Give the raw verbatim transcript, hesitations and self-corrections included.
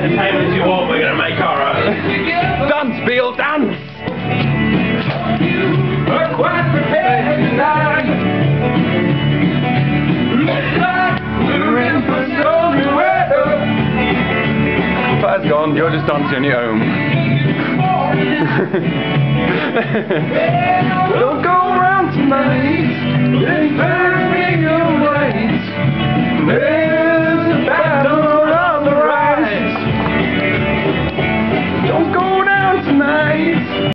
entertainment you want, we're going to make our own. Dance, Beale, dance! We're quite prepared tonight. Looks like we're in for stormy weather. Fire's gone, you're just dancing on your own. Don't go around tonight.